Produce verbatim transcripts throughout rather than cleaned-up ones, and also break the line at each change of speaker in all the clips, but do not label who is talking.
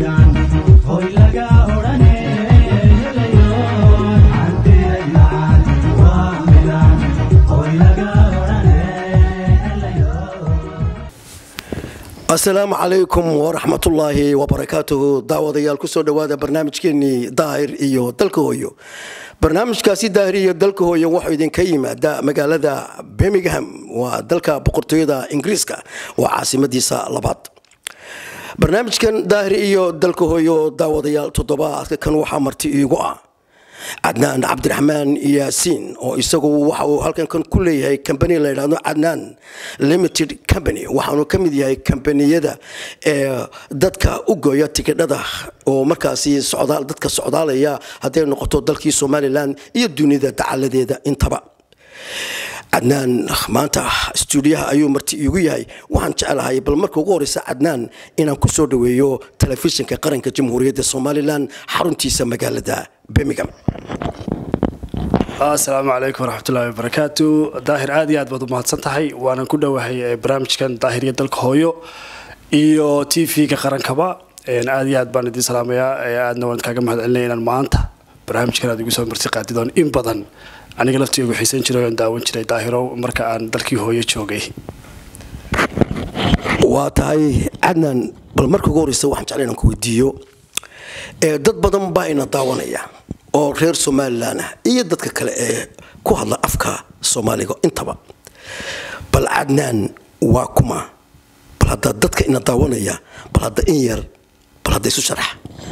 السلام عليكم ورحمة الله وبركاته. دعوة يال كسر دعوة برنامج كني داير إيو دلكويو. برنامج كاسي داير دلكويو واحد كيما دا مقالة دا بيميغهام ودلكا بقرطوية دا إنجليزكا وعاصمة ديسا لبعض. برنامج كان داير إيو دلكويو دعوة يال تضباط كان وحمرتي إيوغا. عدنان عبد الرحمن ياسين oo isagu waxa uu halkan kan ku leeyahay company la yiraahdo Adnan Limited Company waxaanu kamid yahay kambaniyada ee dadka u gooya tikidhada oo markaasi socdaal dadka socdaalaya haday noqoto dalkii Soomaaliland iyo dunida dacaladeeda intaba Adnan maanta stuudiyaha ayuu marti igu yahay waxaan jecelahay bal markii ugu horeysa Adnan inaan ku soo dhaweeyo telefishinka qaranka Jamhuuriyadda Soomaaliland xaruntiisa magaalada Birmingham.
السلام عليكم ورحمة الله وبركاته. ظاهر عادي عاد بدو مهتسنتهاي وأنا كده وهي برنامج كان ظاهر يدلك هويو إيو تي في كقرن كبا يعني عادي عاد بندي سلام يا عاد نوان كاجم هذا اللي أنا مانته برنامج كان هذا يسوي مرتقى تدون إم بدن أنا قلت يجو حسين شريان داون شري ظاهره مركا عن دلك هويو شوقي
واتاي عدنا بالمركو جوري سوى حنش علينا كوديو ضد بدن باينا داونية oo reer Soomaaliland iyo dadka kale ee ku hadla afka Soomaaliga intaba bal Adnan waa kuma bal hada dadka ina daawanaya bal hada in yar bal hada isu sharax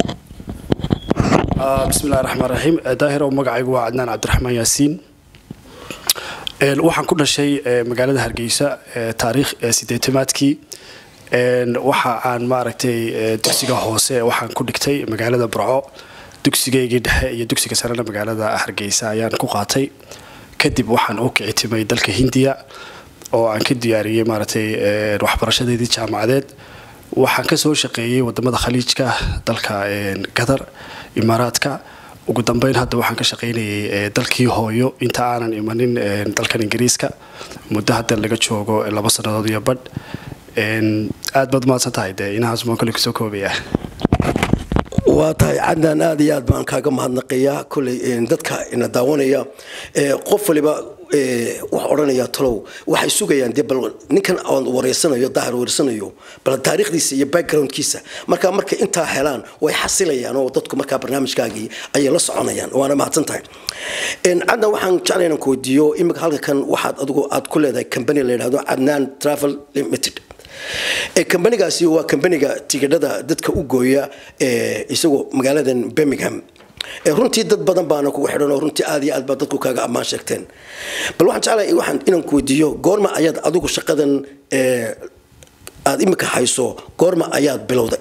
ah bismillaahir rahmaanir rahiim daahiro magacaygu waa Adnan Cabdiraxmaan Yaasiin ee waxaan ku dhashay magaalada Hargeysa taariikh sideetamaadkii ee waxa aan maaragtay dugsiga hoose waxaan ku dhigtay magaalada Burco dugsigeygii dhexe iyo dugsiga sare ee magaalada Hargeysa ayaan ku qaatay kadib waxaan u kictimay dalka Hindiya oo aan ka diyaariyay maartay waxbarashadeedii jaamacadeed waxaan ka soo shaqeeyay wadamada Khaliijka dalka Qatar Imaaraadka ugu dambeyn hadda waxaan ka shaqeynayay dalkii hooyo inta aanan imanin dalka Ingiriiska muddo hadda laga joogo laba sanadood iyo badh aad baad maadsantahay inaas ma kale soo koobaya
واتاي عندنا نادي بان كاغا مهدنقيا كل dadka ina daawanaya ee qof waliba ee wax oranaya talow waxay sugayaan dibal ninkan aan wareysanayo daahir wareysanayo bal taariikhdiisa iyo backgroundkiisa marka marka inta helaan way xasilayaan oo dadku marka barnaamijkaagii ay la soconayaan waana mahadsantahay in cadna waxaan jeclaynaa ku weydiiyo imika halkan waxaad adigu aad ku leedahay company la yiraahdo Adnan Travel Limited ee company-gaasi waa company-ga tigidhada dadka u gooya ee isagoo magaaladan Birmingham ee runtii dad badan baana ku xidhan oo runtii aad iyo aad baad dadku kaaga amaan sheegteen bal waxaan jeclahay waxaan inaan ku weydiiyo goorma ayaad adigu shaqadan ee aad imika hayso goorma ayaad bilowday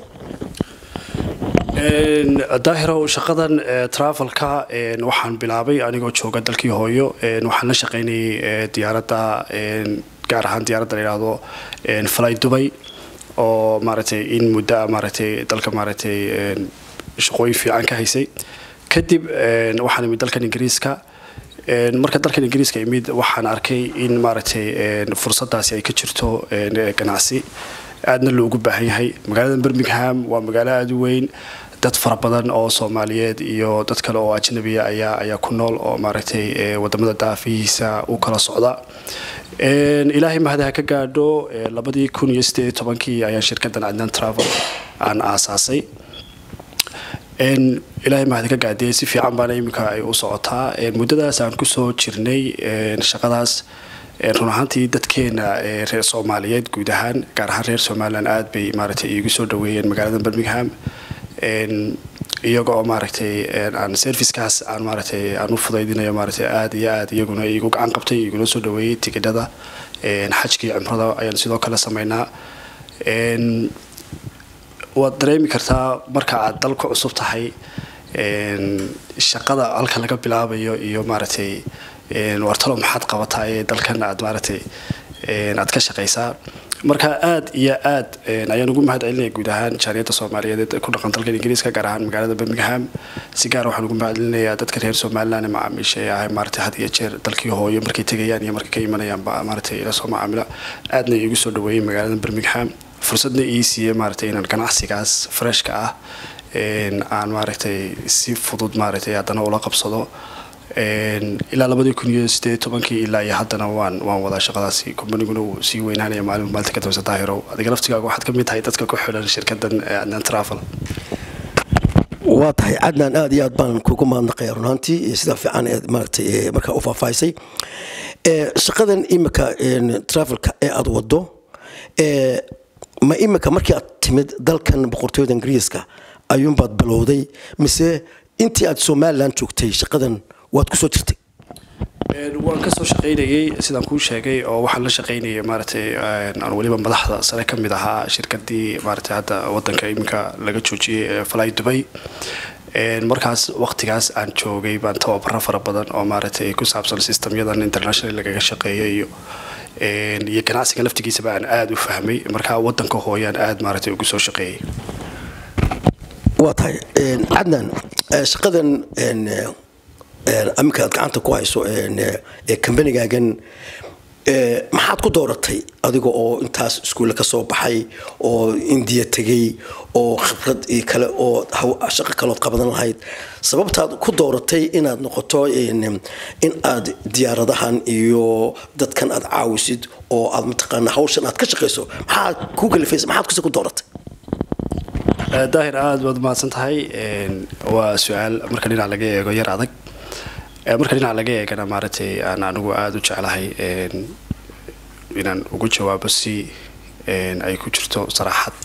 een daahiro shaqadan travel-ka een waxaan bilaabay anigoo jooga dalkii hooyo een waxaan la shaqeynayay diyaaradda een gaar ahaan diyaaradda la yiraahdo een flight Dubai oo maartay in muddo maartay dalka maartay een shaqooyin fiican ka haysay kadib een waxaan imid dalka Ingiriiska een marka dalka Ingiriiska imid waxaan arkay in maartay een fursadaasi ay ka jirto een ganacsi aadna loogu baahan yahay magaalada Birmingham waa magaalo aad u weyn dad fara badan oo Soomaaliyeed iyo dad kale oo ajnabi ah ayaa ayaa ku nool oo maartay wadamada daafihiisa u kala socda een ilaahay mahadaha ka gaadho labadii kun iyo siddeed iyo tobankii ayaan shirkaddan Adnan Travel aan aasaasay een ilaahay mahadaha ka gaadhay si fiican baan imika ay u socotaa een muddadaas aan ku soo jirnay een shaqadaas run ahaantii dadkeena reer Soomaaliyeed guud ahaan gaar ahaan reer Soomaaliland aad bay maartay igu soo dhaweeyeen magaalada Birmingham een iyagoo maartay aan service-kaas aan maartay aan u fudaydinayo maartay aad iyo aad iyaguna igu gacan qabtay iguna soo dhaweeyay tikidhada een xajkii cumrada ayaan sidoo kale sameynaa een waad dareemi kartaa marka aad dalka cusub tahay een shaqada halka laga bilaabayo iyo maartay een wartalo maxaad qabataa ee dalkan aad maartay een aad ka shaqeysaa marka aad iyo aad ayaan ugu mahadcelinay guud ahaan jaariyada Soomaaliyeed ku dhaqan dalka Ingiriiska gaar ahaan magaalada Birmingham si gaar waxaan ugu mahadcelinayaa dadka reer Soomaaliland macaamiisha ah maartay had iyo jeer dalkii hooyo markay tagayaan iyo markay ka imanayaan ba maartay ila soo macaamila aadna igu soo dhaweeyay magaalada Birmingham fursadna ii siiyey maaragtay inaan ganacsigaas freshka ah aan maaragtay si fudud maaragtay haddana ula qabsado ilaa labadii kun iyo sideed tobankii ilaa iyo haddana waan waan wadaa shaqadaasi kombaniguna uu sii weynaanaya maalin maalinta ka dambaysa daahirow adiga laftigaaga waxaad ka mid tahay dadka ku xidhan shirkadan Adnan Travel
waa tahay Adnan aad iyo aad baan kugu mahadnaqayaa runtii sida fiican ee maaragtay markaa u faafaysay shaqadan imika travelka ee aad wado ma imika markii aad timid dalkan boqortooyada Ingiriiska ayuun baad bilowday mise intii aad Somaliland joogtay shaqadan waad ku soo jirtay
waan ka soo shaqeynayay sidaan kuu sheegay oo waxaan la shaqeynayay maaragtay aan waliba madaxda sare ka mid ahaa shirkadii maaragtay hadda wadanka iminka laga joojiyay Fly Dubai markaas waqtigaas aan joogay baan tababaro fara badan oo maaragtay ku saabsan systemyadan international lagaga shaqeeyay iyo iyo ganacsiga laftigiisa baan aad u fahmay markaa wadanka hooyaan aad maaragtay ugu soo shaqeeyay
waa tahay Adnan shaqadan amka gacanta ku hayso ee kambanigaagan maxaad ku dooratay adiga oo intaas iskuul ka soo baxay oo India tagay oo khibrad kale oo shaqo kale oo qabadan lahayd sababtaad ku dooratay inaad noqoto in aad diyaaradahan iyo dadkan aad caawisid oo aad mataqaan hawshan aad ka shaqeyso maxaad ku galfaysa maxaad ku dooratay
daahir aad baad mahadsan tahay waa su'aal marka dhinaca laga eego yar adag marka dhinaca laga eegana maaragtay aan anigu aad u jeclahay inaan ugu jawaabo si ay ku jirto saraxad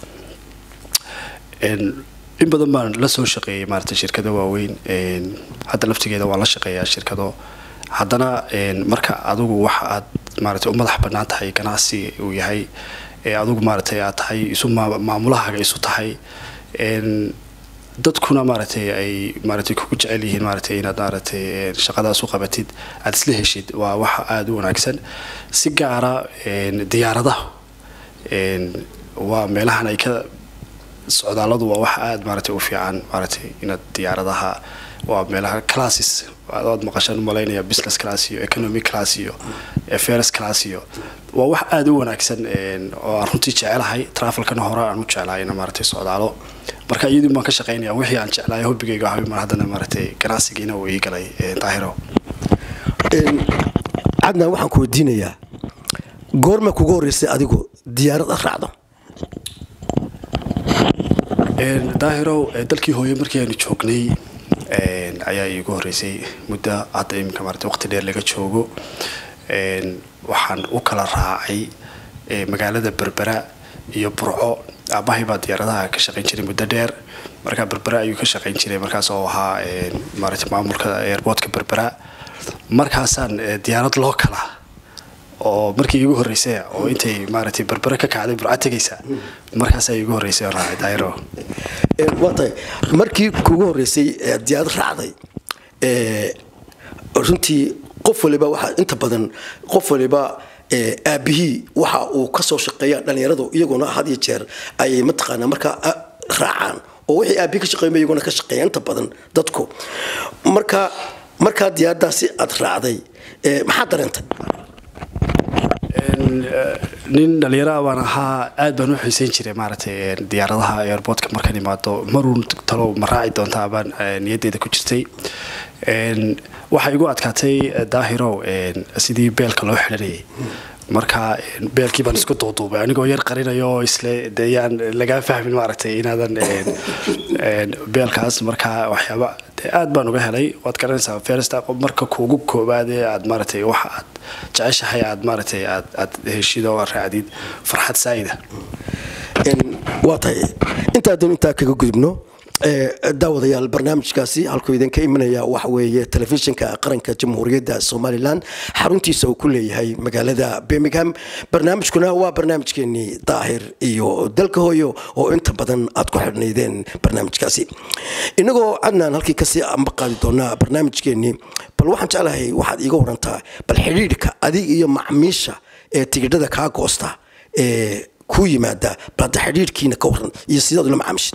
in badan baan la soo shaqeeyay maaragtay shirkado waaweyn hadda laftigeeda waan la shaqeeyaa shirkado haddana marka adigu waxa aad maaragtay u madax bannaan tahay ganacsi uu yahay ee adigu maaragtay aad tahay isu maamulahaaga isu tahay dadkuna maaragtay ay maaragtay ku jecel yihiin maaragtay inaad maaragtay shaqadaas u qabatid aad isla heshid waa wax aad u wanaagsan si gaara diyaaradaha waa meelahan ay ka socdaaladu waa wax aad maaragtay u fiican maaragtay inaad diyaaradaha waa meelaha classes aad maqashaan malaynaya business class iyo economic class iyo first class iyo waa wax aad u wanaagsan oo aan runtii jecelahay travelkan hore aan u jecelahay in maaragtay socdaalo marka iyadii baan ka shaqeynaya wixii aan jecelahay hobigayga ahaa mar haddana maaragtay ganacsigiina uu ii galay daahiro
Adnan waxaan ku weydiinayaa goorma kugu horeysay adigu diyaarad raacdo
daahiro dalkii hooyo markii aan joognay ayaa iigu horeysay muddo hadda imika maaragtay waqti dheer laga joogo waxaan u kala raacay magaalada Berbera iyo Burco aabahay baa diyaaradaha ka shaqeyn jiray muddo dheer marka Berbera ayuu ka shaqeyn jiray markaas oo ahaa maaragtay maamulka airportka Berbera markaasaan diyaarad loo kala oo markii iigu horeysay oo intay maaragtay Berbera ka kacday Burco tagaysa markaas ay iigu horeysay oo raacay daahiro
waatay markii kugu horeysay diyaarad raacday ee runtii qof waliba waxa inta badan qof waliba aabihii waxa uu ka soo shaqeeyaa dhalinyaradu iyaguna had iyo jeer ay mataqaana marka raacaan oo wixii aabihi ka shaqeeyay iyaguna ka shaqeeyaan inta badan dadku marka marka diyaaradaasi aad raacday maxaa dareentay
nin dhalinyaro baan ahaa aad baan u xiiseyn jiray maaragtay diyaaradaha airportka markaan imaado maruun talo ma raaci doontaa baan niyadeyda ku jirtay waxay igu adkaatay daahiro sidii beelka loo xidhanayay marka beelkii baan isku duuduubay anigoo yar qarinayo isle deyaan laga fahmin maaragtay inaadan beelkaas marka waxyaaba aad baan uga helay waad garanaysaa first marka kuugu koobaad ee aad maaragtay waxa aad jeceshahay aad maaragtay aad aad heshido raacdid farxad saayida
waa tahay inta doon inta kaga gudubno daawadayaal barnaamijkaasi halkuu idinka imanaya waxa weeye telefishinka qaranka jamhuuriyadda Somaliland xaruntiisa uu ku leeyahay magaalada Birmingham barnaamijkuna waa barnaamijkeeni daahir iyo dalka hooyo oo inta badan aad ku xirnaydeen barnaamijkaasi inagoo Adnan halkii ka sii amba qaadi doona barnaamijkeeni bal waxaan jeclahay waxaad iiga warantaa bal xiriirka adig iyo macmiisha ee tigidhada ka goosta ee ku yimaada bal xiriirkiina ka waran iyo sidoo kale macaamiisha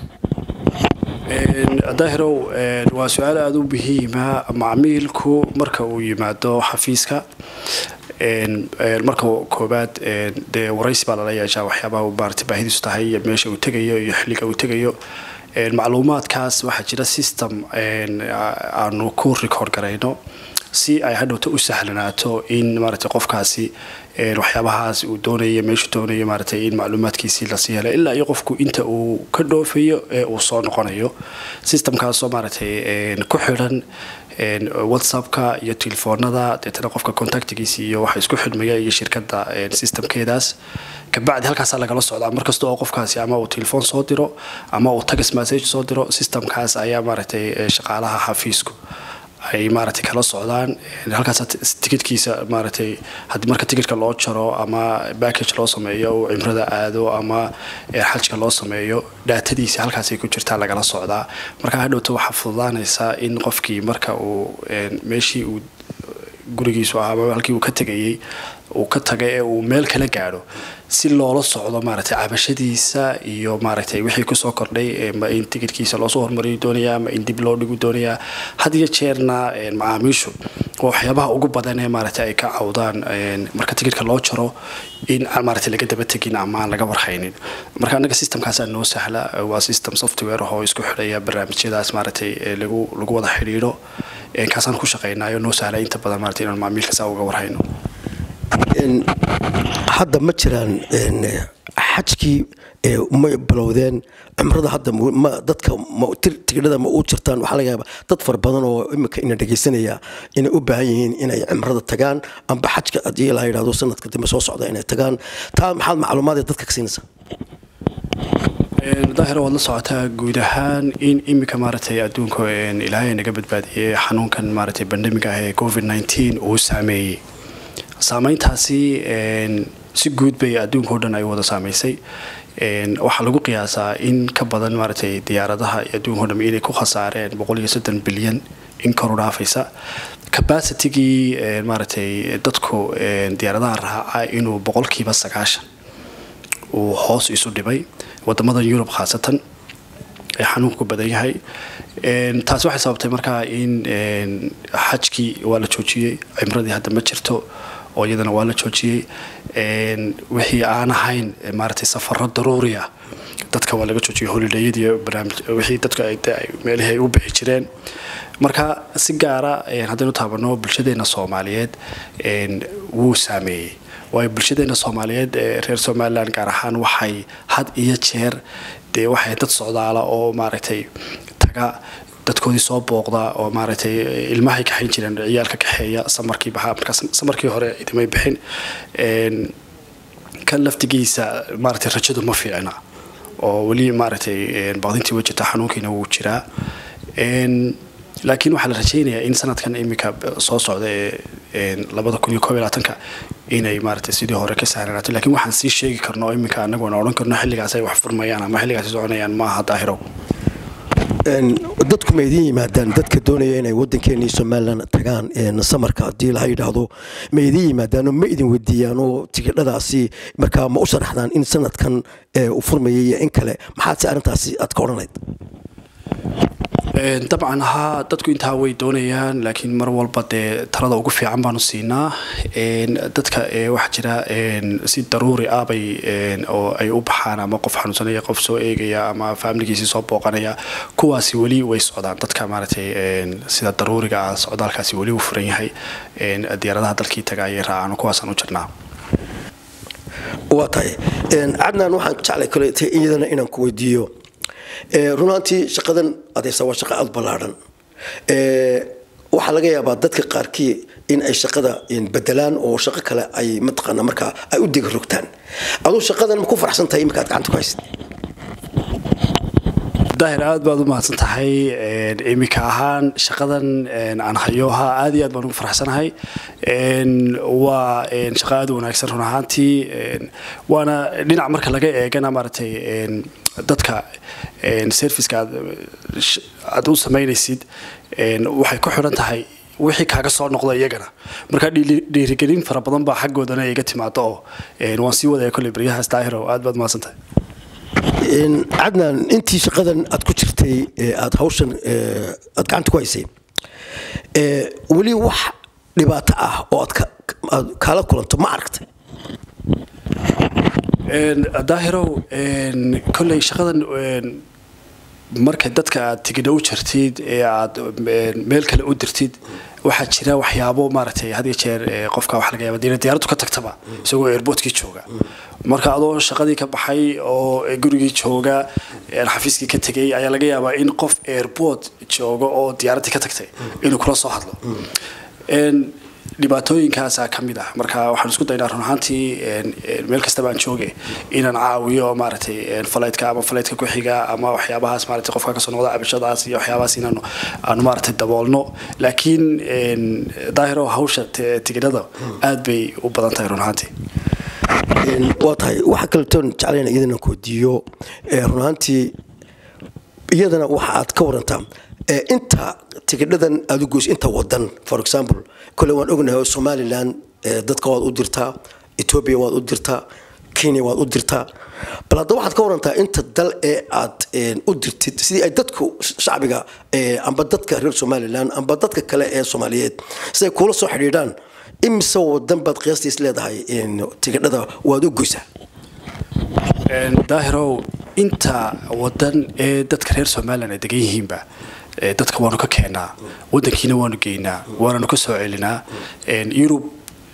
daahiro waa su'aal aad u muhiim ah macmiilku marka uu yimaado xafiiska marka koobaad dee waraysi baa lala yeeshaa waxyaabaha uu maaragtay baahidiisu tahay iyo meesha uu tegayo iyo xilliga uu tegayo macluumaadkaas waxaa jira system aanu ku record garayno si ay hadhowta u sahlanaato in maaragtay qofkaasi waxyaabahaas uu doonayo meeshu doonayo maaragtay in macluumaadkiisii la sii helo ilaa iyo qofku inta uu ka dhoofayo ee uu soo noqonayo systemkaasoo maaragtay ku xidhan whatsappka iyo telefoonada deetana qofka contactigiisa iyo waxa isku xidhmaya iyo shirkadda systemkeedaas kabacdi halkaas lagala socdaa markasta oo qofkaasi ama uu telefoon soo diro ama uu text message soo diro systemkaas ayaa maaragtay shaqaalaha xafiisku ay maaragtay kala socdaan halkaas tikidkiisa maaragtay haddii marka tikidka loo jaro ama package loo sameeyo uu cimrada aado ama xajka loo sameeyo daatadiisa halkaas ay ku jirtaa lagala socdaa marka hadhowta waxaa fududaanaysa in qofkii marka uu meeshii uu gurigiisu ahaa ama halkii uu ka tegayay uu ka tagay ee uu meel kala gaadho si loola socdo maaragtay cabashadiisa iyo maaragtay wixii ku soo kordhay ma in tikidkiisa loo soo hormariyo doonaya ama in dib loo dhigo doonaya had iyo jeerna macaamiishu waxyaabaha ugu badan ee maaragtay ay ka cawdaan marka tikidka loo jaro in aan maaragtay laga daba tegin ama aan laga warhaynin marka anaga systemkaas noo sahla waa system software oo isku xidhaya barnaamijyadaas maaragtay lagu lagu wada xiriiro kaasaan ku shaqeynayo noo sahla inta badan maaragtay inaan macaamiilka saa uga warhayno
hadda ma jiraan xajkii ma bilowdeen cumrada hadda dadka tigidhada ma u jirtaan waxaa laga yaabaa dad fara badan oo imika ina dhegaysanaya inay u baahan yihiin inay cumrada tagaan amba xajka haddii la yidhaahdo sanadka dambe soo socda inay tagaan taa maxaad macluumaad dadka ka siinaysaa
daahir waad la socotaa guud ahaan in imika maaragtay adduunka ilaahay naga badbaadiyey xanuunkan maaragtay bandemiga ah ee covid nineteen uu saameeyey saameyntaasi si guud bay adduunka oo dhan ay wada saamaysay waxaa lagu qiyaasaa in ka badan maaragtay diyaaradaha adduunka oo dhan inay ku khasaareen boqol iyo soddon bilyan in kor u dhaafaysa capacity-gii maaragtay dadku diyaaradaha raaca inuu boqolkiiba sagaashan uu hoos isu dhibay wadamada Yurub khaasatan ee xanuunku badan yahay taas waxay sababtay markaa in xajkii waa la joojiyey cimradii hadda ma jirto oo iyadana waa la joojiyey wixii aan ahayn maaragtay safarro daruuri ah dadka waa laga joojiyey holidayadii barnaamij wixii dadka ay meelaha ay u bixi jireen marka si gaara haddaynu taabano bulshadeena Soomaaliyeed wuu saameeyey way bulshadeena Soomaaliyeed reer Somaliland gaar ahaan waxay had iyo jeer dee waxay dad socdaala oo maaragtay taga dadkoodii soo booqda oo maaragtay ilmahay ka xin jireen ciyaalka ka xeeya samarkii baxa markaas samarkii hore idimay bixin een kan laftigiisa maaragtay rajadu ma fiicna oo wali maaragtay baadintii wajita xanuunkiina wuu jiraa een laakiin waxa la rajaynayaa in sanadkan imika soo socda ee laba kun iyo koob iyo labaatan inay maaragtay sidii hore ka saaranaato laakiin waxaan sii sheegi karnaa imika anagu aan oran karno xilligaas ay wax furmayaan ama xilligaas soconayaan ma aha daahiro
dadku ma idin yimaadaan dadka doonaya inay waddankeena Soomaaliland tagaan ee samarka hadii la yiraahdo ma idin yimaadaan ma idin wadiiyaan oo tigidhadaasi markaa ma u sharaxdaan in sanadkan uu furmayay in kale maxaad arintaasi aad ka oranayd
طبعا ها dadku inta way doonayaan laakiin mar walba de talada ugu fiican baanu siinaa een dadka ee wax jira een si daruuri ah bay oo ay u baxaan ama qof xanuunsanaya qof soo eegaya ama familkiisa soo booqanaya kuwaasi wali way socdaan dadka maaragtay een sida daruuriga ah socdaalkaasi wali u furan yahay een diyaaradaha dalkii tagay raacaan kuwaas aan u jirnaa
waatay een cadnaan waxaan jeclay kale iyadana inaan ku weydiiyo ee runtii shaqadan adeesa waa shaqo aad balaaran ee waxa laga yaabaa dadka qaarkii in ay shaqada in bedelaan oo shaqo kale ay matqana marka ay u dig rogtaan adoo shaqadan ma ku faraxsan tahay markaad gacanta ku haysid
daahir aad baad u mahadsan tahay een imika ahaan shaqadan een aan hayoha aad iyo aad baan u faraxsanahay een waa een shaqo aad u wanaagsan run ahaantii een waana dhinac marka laga eegana maartay een dadka een service-ka aad u sameynaysid een waxay ku xiran tahay wixii kaaga soo noqday iyagana marka dhiirigelin fara badan baa xagoodana iga timaado oo een waan sii wadaya kulli bariyahaas daahiro aad baad mahadsan tahay
in cadnaan intii shaqadan aad ku jirtay aad hawshan aad gacanta ku haysay ee wali wax dhibaato ah oo aad kala kulanto ma aragtay
daahirow kolley shaqadan marka dadka aad tigidho u jirtid ee aad meel kale u dirtid waxaa jira waxyaabo maaragtay had iyo jeer qofka wax laga yaabo diyaaraddu ka tagtaba isagoo airportkii jooga marka adoo shaqadii ka baxay oo gurigii jooga xafiiskii ka tagay ayaa laga yaabaa in qof airport jooga oo diyaaraddii ka tagtay inuu kula soo hadlo dhibaatooyinkaasaa ka mid ah marka waxaan isku daynaa run ahaantii meel kastaba aan jooge inaan caawiyo maaragtay falaytka ama falaytka ku xiga ama waxyaabahaas maaragtay qofka ka soo noqda cabashadaas iyo waxyaabahaas inaan aanu maaragtay daboolno laakiin daahiro hawsha tigidhada aad bay u badan tahay run ahaantii
waa tahay waxa kaletoon jeclayna iyadana koodiyo run ahaantii iyadana waxa aad ka warantaa inta tigidhadan aad u goys inta wadan for example kale waan ognahay Somaliland dadka waad u dirtaa Ethiopia waad u dirtaa Kenya waad u dirtaa bal hadda waxaad ka warantaa inta dal ee aad u dirtid sidii ay dadku shacbiga amba dadka reer Somaliland amba dadka kale ee Soomaaliyeed si ay kula soo xiriiraan imisa wadan baad qiyaastii leedahay in tigidhada waad u goysaa
daahirow inta wadan ee dadka reer Somaliland ay degan yihiinba dadka waanu ka keenaa wadankiina waanu geynaa waanu ka soo celinaa Europe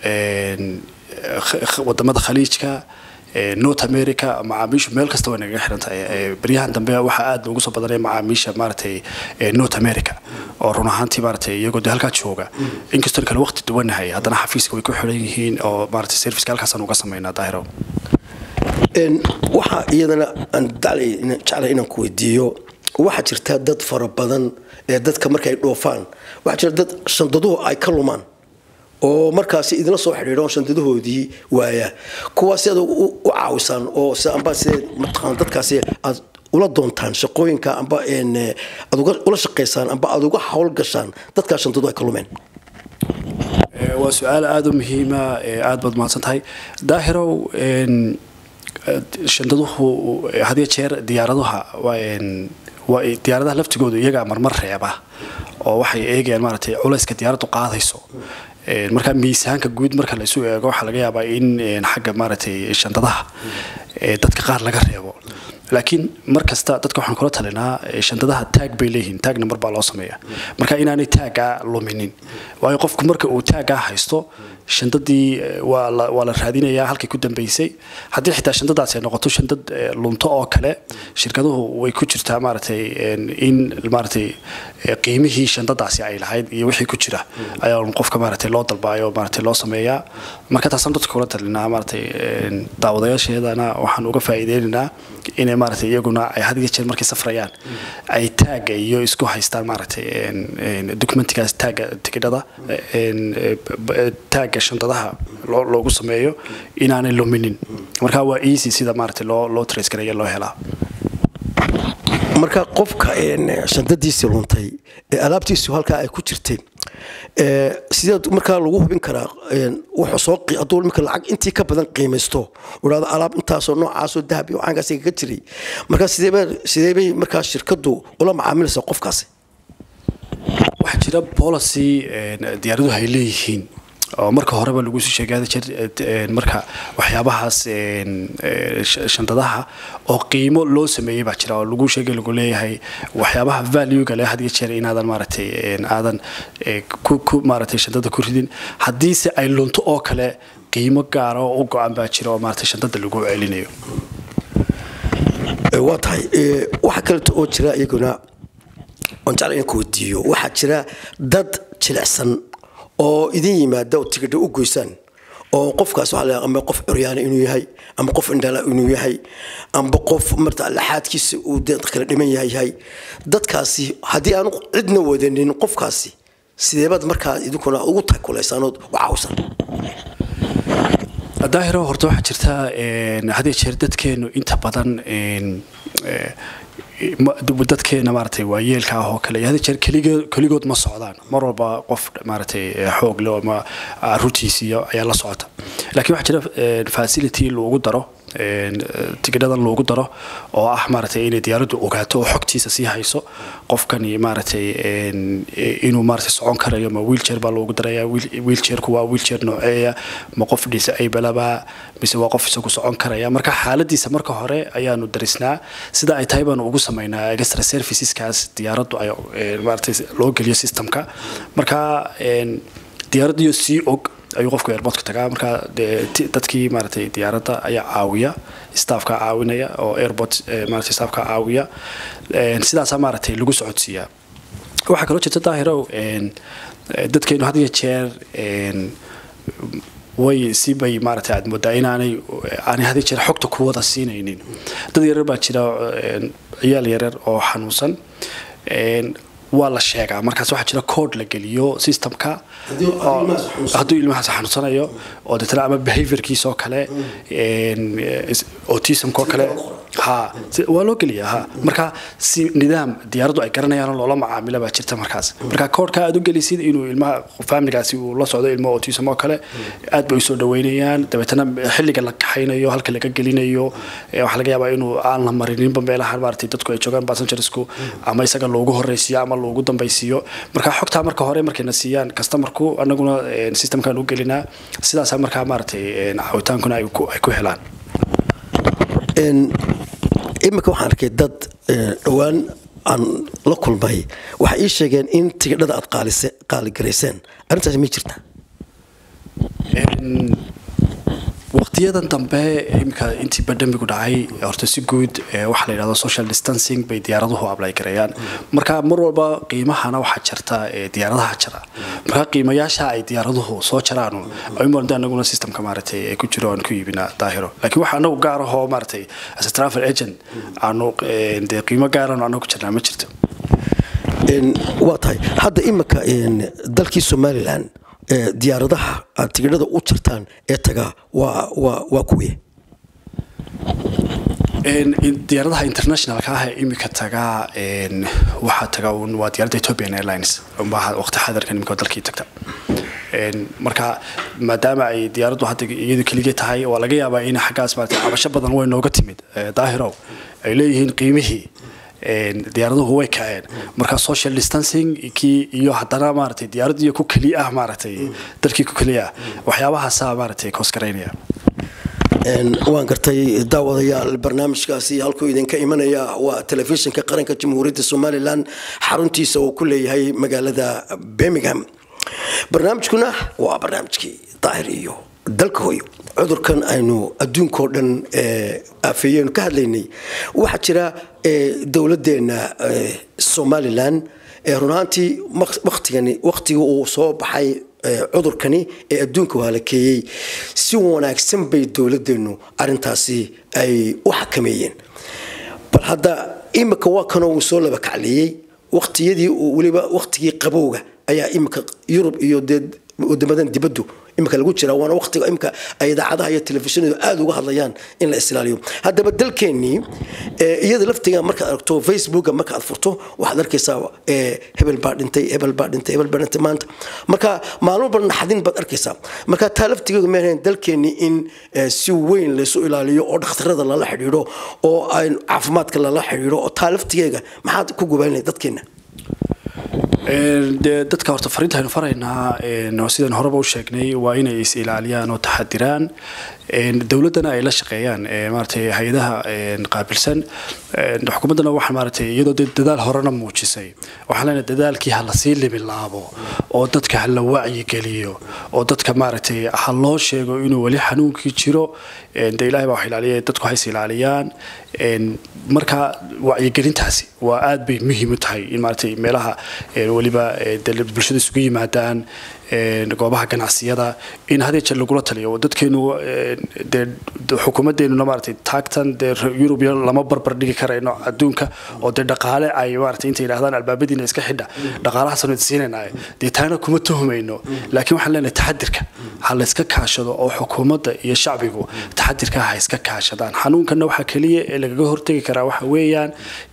wadamada khaliijka North America macaamiishu meel kasta way naga xiran tahay bariyahan dambe waxa aad ugu soo badanay macaamiisha maartay North America oo run ahaantii maartay iyagoo halka jooga inkastoo kale waqti duwanahay haddana xafiiska way ku xiran yihiin oo maartay service halkaas aan uga sameynaa daahiro
waxa iyadana aan jeclay inaan ku weydiiyo waxa jirta dad fara badan ee dadka markay dhoofaan waxa jira dad shandaduhu ay ka lumaan oo markaas idina soo xiriiraan shandadoodii waaya kuwaas aad u caawisan oo amba sida matqaan dadkaas aad ula doontaan shaqooyinka amba in aad ula shaqeysaan amba aad uga hawl gashaan dadka shandadu ay ka lumeen
waa su'aal aad u muhiim ah aad baad mahadsan tahay daahirow shandaduhu hadiya jeer diyaaradaha waa diyaaradaha laftigoodu iyaga marmar reeba oo waxay eegayaan maaragtay culayska diyaaraddu qaadayso marka miisaanka guud marka la isu eego waxa laga yaabaa in xagga maaragtay shandadaha dadka qaar laga reebo laakiin markasta dadka waxaan kula talinaa shandadaha tag bay leeyihiin tag number baa loo sameeyaa marka inaanay tagga luminin waayo qofku marka uu tagga haysto shandadii waa la waa la raadinayaa halkii ku dambeysay haddii xitaa shandadaas ay noqoto shandad lunto oo kale shirkaduhu way ku jirtaa maaragtay in maaragtay qiimihii shandadaasi ay lahayd iyo wixii ku jira ayaa qofka maaragtay loo dalbaayo maaragtay loo sameeyaa marka taasaan dadka kula talinaa maaragtay daawadayaasheedana waxaan uga faa'iideynaynaa inay maaragtay iyaguna ay had iyo jeer markay safrayaan ay tagga iyo isku haystaan maaragtay documentigaas tagga tigidhada tagga shandadaha loogu sameeyo inaanay luminin marka waa easy sida maaragtay loo loo trace gareeyo loo helaa
marka qofka shandadiisii luntay ee alaabtiisu halka ay ku jirtay ee sidoo marka lagu hubin karaa wuxuu soo qiyadoo marka lacag intii ka badan qiimeysto walaal alaab intaas oo noocaas oo dahab iyo aangaas ka jiray marka sidee sidee bay marka shirkadu ula macaamilaysaa qofkaasi
waxa jira policy diyaaradu ay leeyihiin oo marka horeba lagu soo sheegay marka waxyaabahaas shandadaha oo qiimo loo sameeyay baa jira oo lagu sheegay lagu leeyahay waxyaabaha value-ga leh hadii jeer inaadan maaragtay aadan ku ku maaragtay shandada ku ridin hadii se ay lunto oo kale qiimo gaar ah oo go'an baa jira oo maaragtay shandada lagu celinayo
waa tahay waxa kale oo jira iyaguna on jecel in ku weydiiyo waxa jira dad jilicsan oo idin yimaado tigidho u goysaan oo qofkaas waxa la ama qof curyaan inuu yahay ama qof indhala inuu yahay ama qof marta laxaadkiisa uu dad kala dhiman yahay dadkaasi hadii aan cidna wadanin qofkaasi sideebad markaa idinkuna ugu takulaysaanood waawsan
daahiro horta waxa jirta hadii jeer dadkeenu inta badan dadkeena maartay waa yeelka ah oo kale yahay jeer kaligood ma socdaan mar walba qof maartay xoog leh ama rutiisiyo ayaa la socota laakiin waxa jira facility loogu daro tigidhadan loogu daro oo ah maaragtay inay diyaaraddu ogaato oo xogtiisa sii hayso qofkani maaragtay inuu maaragtay socon karayo ma wheelchair baa loogu darayaa wheelchairku waa wheelchair nooceeya ma qof disable-ba mise waa qof isagu socon karaya marka xaaladiisa marka hore ayaanu darisnaa sida ay tahay baanu ugu samaynaa extra serviceskaas diyaaraddu ay maaragtay loo geliyo systemka marka diyaaraddu sii og ayuu qofku airportka tagaa marka dadkii maaragtay diyaaradda ayaa caawiya staffka caawinaya oo airport maaragtay staffka caawiya sidaas maaragtay lagu socodsiiyaa waxa kale oo jirta daahirow dadkeenu had iyo jeer way si bay maaragtay aad moodaa inaanay aanay had iyo jeer xogta ku wada siinaynin dad yaryar baa jira ciyaal yaryar oo xanuunsan waa la sheegaa markaas waxaa jira code la geliyo systemka hadduu ilmahaas xanuunsanayo oo deetana ama behaviorkiisoo kale autismkoo kale ha waa loo geliyaa ha marka si nidaam diyaaraddu ay garanayaan loola macaamilo baa jirta markaas marka codeka aad u gelisid inuu ilmaha familigaasi uu la socdo ilmo autism oo kale aad bay usoo dhaweynayaan dabeetana xilliga la kaxaynayo halka laga gelinayo waxaa laga yaabaa inuu aan la marininba meelaha maaragtay dadku ay joogaan passengersku ama isaga loogu horreysiiyo ama loogu dambaysiiyo marka xogtaa marka hore markayna siiyaan customerku annaguna systemkan u gelinaa sidaasaa markaa maaragtay caawitaankuna ay ku helaan
imika waxaan arkay dad dhowaan aan la kulmay waxay ii sheegeen in tigidhada aad qaaligarayseen arrintaasi ma jirta
waqtiyadan dambe imika intii bandemigu dhacay horta si guud waxaa la yidhahdo social distancing bay diyaaraduhu ablay gareeyaan marka mar walba qiimahana waxaa jirta diyaaradaha jira marka qiimayaasha ay diyaaraduhu soo jaraan ay marnaa anaguna systemka maaragtay ay ku jiro aan ku iibinaa daahiro laakiin waxa anagu gaar ah oo maaragtay as a travel agent aanu de qiimo gaaran anagu ku jirnaa ma jirto
waa tahay hadda imika dalkii Somaliland diyaaradaha aad tigidhada u jirtaan ee taga waa waa waa kuwii
diyaaradaha internationalka ah ee imika taga waxaa taga waa diyaaradda Ethiopian Airlines waqti xadarkan imika dalkii tagta marka maadaama ay diyaaraddu hadda iyadu kaliya tahay waa laga yaabaa in xaggaas maaragtay cabasho badan way nooga timid daahirow ay leeyihiin qiimihii diyaaraduhu way kaceen marka social distancing kii iyo haddana maaragtay diyaaraddu ku kaliya ah maaragtay dalkii ku kaliya waxyaabahaas maaragtay koosgareynaya
waan gartay daawadayaal barnaamijkaasi halkuu idinka imanaya waa telefishinka qaranka jamhuuriyadda Somaliland xaruntiisa oo ku leeyahay magaalada Birmingham barnaamijkuna waa barnaamijkii daahir iyo dalka hooyo cudurkan aynu adduunka oo dhan afayeen ka hadlaynay waxa jira dawladeena Somaliland ee runaantii waqtigani waqtiga uu soo baxay cudurkani ee adduunka waa la keeyay si wanaagsan bay dawladeenu arintaasi ay u xakameeyeen bal hadda imika waa kan uu soo laba kacliyay waqtiyadii waliba waqtigii qabowga ayaa imika Yurub iyo wadamadan dibaddu imika lagu jira waana waqtiga imika ay idaacadaha iyo telefishinadu aad uga hadlayaan in la islaaliyo haddaba dalkeenii iyada laftiga marka aragto Facebook marka aad furto waxaad arkaysaa hebel baa dhintay hebel baa dhintay hebel baa dhintay maanta marka maalmo badan xadin baad arkaysaa marka taa laftiga ma ahayn dalkeenii in si weyn la soo ilaaliyo oo dhakhtarada lala xiriiro oo ay caafimaadka lala xiriiro oo taa laftigeega maxaad ku gubaynay dadkeena
dadka horta fariinta aynu faraynaa sidaan horeba u sheegnay waa inay is ilaaliyaan oo taxadiraan dawladana ay la shaqeeyaan maaragtay hay'adaha qaabilsan xukuumadana waxa maaragtay iyadoo dadaal horena muujisay waxaan leenahay dadaalkii ha la sii libilaabo oo dadka ha la wacyi geliyo oo dadka maaragtay ha loo sheego inuu wali xanuunkii jiro de ilaahay baa wax ilaaliyay dadku hay is ilaaliyaan marka wacyi gelintaasi waa aad bay muhiim u tahay in maaragtay meelaha waliba bulshada isugu yimaadaan goobaha ganacsiyada in hadii jeer lagula taliyo dadkeenu xukuumadeenu maaragtay taagtan Yurub iyo lama barbar dhigi karayno adduunka oo de dhaqaale ay maaragtay inta yiraahdaan albaabadiina iska xidha dhaqaalaha sanad siinaynaay de taana kuma tuhmayno laakiin waxaan leenahay taxadirka hal iska kaashado oo xukuumadda iyo shacbigu taxadirka ha iska kaashadaan xanuunkana waxa kaliya ee laga hortagi karaa waxa weeyaan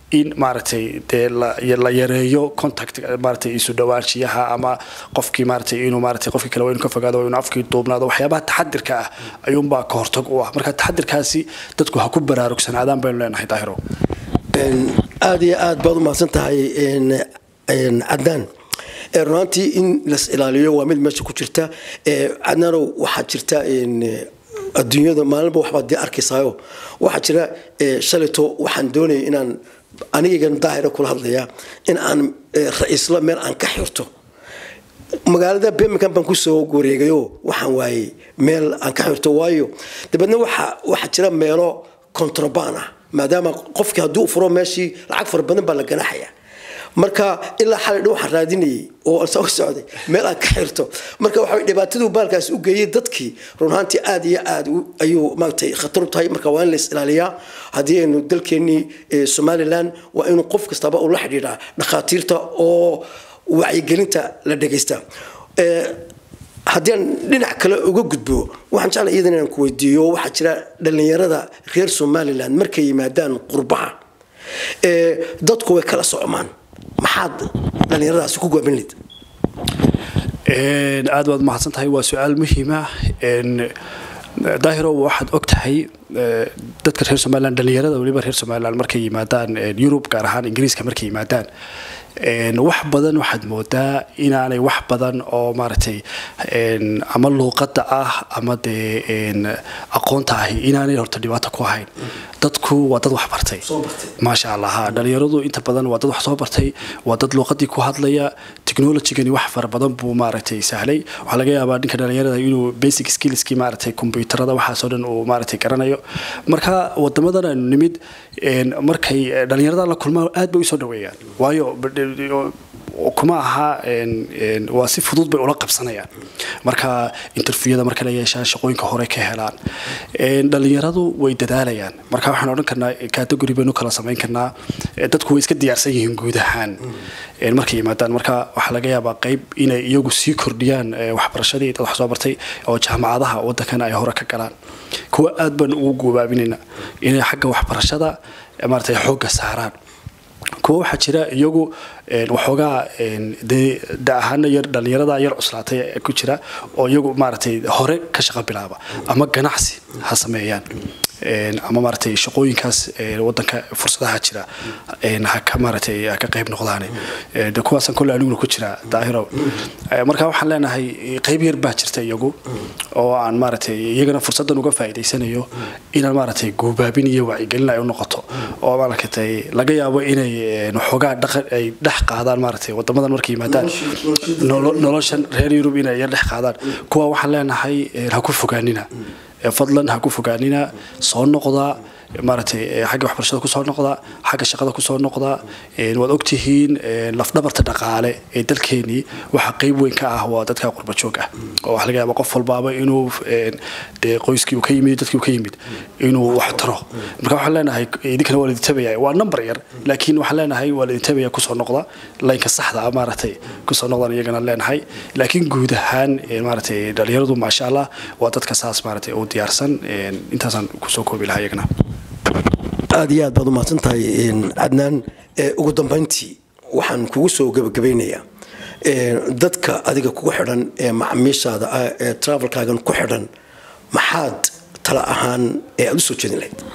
in maaragtay dee la yareeyo contact maaragtay isu dhawaanshiyaha ama qofkii maaragtay inuu maaragtay qofkii kale inuu ka fogaado inuu afkii duubnaado waxyaabaha taxadirka ah ayuunbaa ka hortag u ah marka taxadirkaasi dadku ha ku baraarugsanaadaan baynu leenahay daahiro
aad iyo aad baad u mahadsan tahay cadnaan runtii in las ilaaliyo waa mid meesha ku jirta cadnaanow waxaa jirta adduunyada maalinba waxbaad dee arkaysayo waxaa jira shalayto waxaan doonaya inaan anigan daahira kula hadlaya in aan ra-iisla meel aan ka xirto magaalada birmingham baan kusoo wareegayo waxaan waayey meel aan ka xirto waayo dabeedna waxaa jira meelo contraband ah maadaama qofkii haddii u furo meeshii lacag fara badan baa la ganaxaya marka ilaa xalay dhow waxaan raadinayay oo aan soo socday meel aan ka xirto marka waxa dhibaatadu baalkaas u geeyay dadkii run ahaantii aad iyo aad ayuu maagtay khatar u tahay marka waa in la is ilaaliyaa haddii aynu dalkeennii somaliland waa inuu qof kastaba ula xidhiidhaa dhakhaatiirta oo wacyigelinta la dhegaysta haddii aan dhinac kale uga gudbo waxaan jeclay iyadan inaan ku weydiiyo waxaa jira dhallinyarada reer somaliland markay yimaadaan qurbaha dadku way kala socmaan maxaad dhallinyaradaasi ku goobin lid
aad baad mahadsan tahay waa su-aal muhiima daahiro waxaad og tahay dadka reer somaliland dhallinyarada waliba reer somaliland markay yimaadaan yurub gaar ahaan ingiriiska markay yimaadaan wax badan waxaad moodaa inaanay wax badan oo maaragtay ama luuqada ah ama dee aqoonta ahi inaanay horta dhibaato ku ahayn dadku waa dad wax bartay maasha allah dhalinyaradu inta badan waa dad wax soo bartay waa dad luuqadii ku hadlaya technologygani wax fara badan buu maaragtay sahlay waxaa laga yaabaa ninka dhalinyarada inuu basic skillskii maaragtay computerada waxaasoo dhan uu maaragtay garanayo marka wadamadan aynu nimid markay dhalinyarada la kulmaan aad bay usoo dhaweeyaan waayo kuma aha waa si fudud bay ula qabsanayaan marka interviewada marka la yeeshaan shaqooyinka hore ka helaan dhalinyaradu way dadaalayaan marka waxaan odhan karnaa category baynu kala samayn karnaa dadku way iska diyaarsan yihiin guud ahaan markay yimaadaan marka waxaa laga yaabaa qayb inay iyagu sii kordhiyaan waxbarashadii dad wax soo bartay oo jaamacadaha waddankan ay hore ka galaan kuwa aad baan ugu goobaabinayna inay xagga waxbarashada maaragtay xoogga saaraan kuwa waxaa jira iyagu waxoogaa dee da ahaana yar dhallinyarada yar cuslaatay ku jira oo iyagu maaragtay hore ka shaqo bilaaba ama ganacsi ha sameeyaan ama maaragtay shaqooyinkaas waddanka fursadaha jira ha ka maaragtay ha ka qayb noqdaan de kuwaasan kolle aniguna ku jira daahiro marka waxaan leenahay qayb yar baa jirta iyagu oo aan maaragtay iyagana fursaddan uga faa'iidaysanayo inaan maaragtay goobaabin iyo wacyigelin ay u noqoto oo maaragtay laga yaabo inay waxoogaa dhaqan ay dhex qaadaan maaragtay wadamadan markay yimaadaan noloshan reer yurub inay yar dhex qaadaan kuwa waxaan leenahay ha ku fogaanina fadlan ha ku fogaanina soo noqda maaragtay xagga waxbarashada ku soo noqda xagga shaqada ku soo noqda waad ogtihiin lafdhabarta dhaqaale ee dalkeenii waxa qayb weyn ka ah waa dadka qurba joog ah oo wax laga yaabo qof walbaaba inuu dee qoyskii uu ka yimid dadkii uu ka yimid inuu wax taro marka waxaan leenahay idinkana waa lidintabaya waa number yar laakiin waxaan leenahay waa lidintabaya ku soo noqda laynka saxda ah maaragtay ku soo noqdan iyagana leenahay laakiin guud ahaan maaragtay dhalinyaradu maasha allah waa dadka saas maaragtay oo diyaarsan intaasaan kusoo koobi lahaa iyagana
aad iyo aad baad u mahadsan tahay cadnaan ugu dambayntii waxaan kugu soo gabagabaynayaa dadka adiga kugu xidhan ee macaamiishaada ah ee travelkaagan ku xidhan maxaad tala ahaan ee aad u soo jeedin lahayd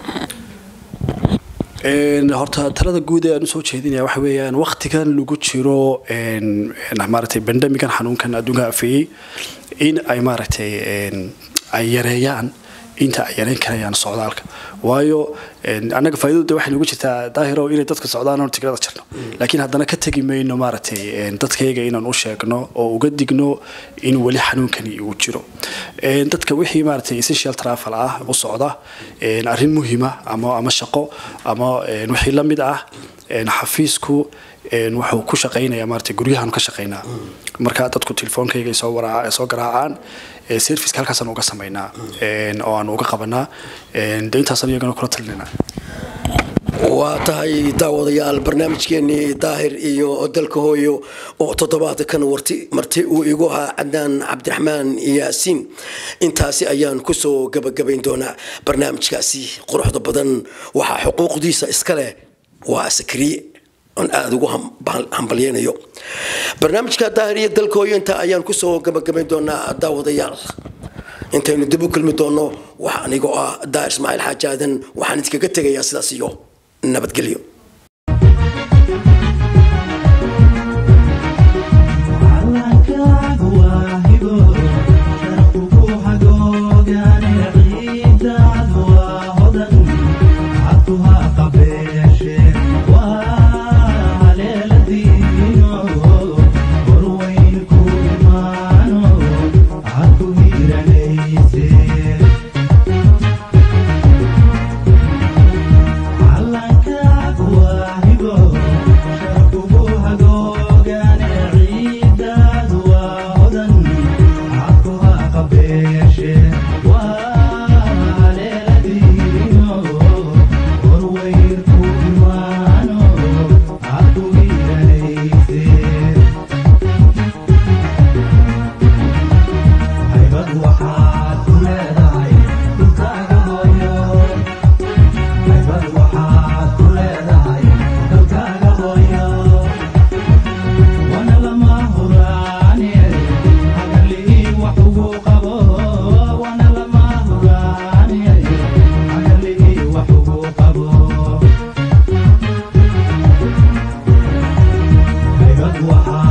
horta talada guud ee aan usoo jeedinaya waxa weeyaan waqtigan lagu jiro maaragtay bandemigan xanuunkan adduunka afeeyey in ay maaragtay ay yareeyaan inta ay yareyn karayaan socdaalka waayo annaga faa'iidadu waxay nagu jirtaa daahiro inay dadka socdaan oo tigada jirno laakiin haddana ka tegi mayno maaragtay dadkayga inaan u sheegno oo uga digno in weli xanuunkani uu jiro dadka wixii maaragtay essential travel ah u socda arrin muhiima ama ama shaqo ama wixii la mid ah xafiisku wuxuu ku shaqaynayaa maaragtay guryahan ka shaqaynaa marka dadku telefoonkayga soo waraa soo garaacaan service halkaas aan uga sameynaa oo aan uga qabanaa deyntaasaan iyagana kula talinayna
waa tahay daawadayaal barnaamijkeenii daahir iyo dalka hooyo oo toddobaadkan warti marti uu igu ahaa cadnaan cabdiraxmaan yaasiin intaasi ayaan kusoo gabagabayn doonaa barnaamijkaasi quruxda badan waxaa xuquuqdiisa iska leh waa sakriye on aad ugu hambalyeynayo barnaamijka daahiriya dalkooyo inta ayaan ku soo gabagabayn doonaa daawadayaal intaynu dib u kulmi doono waxa anigoo ah Daahir Ismaaciil Xaaji Aadan waxaan idinkaga tegayaa sidaas iyo nabadgelyo Wow.